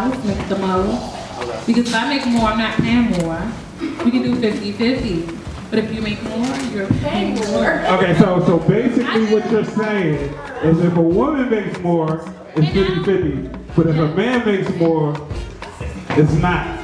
house makes the most. Because if I make more, I'm not paying more. We can do 50-50. But if you make more, you're paying more. Okay, so basically what you're saying is if a woman makes more, it's 50-50. But if a man makes more, it's not.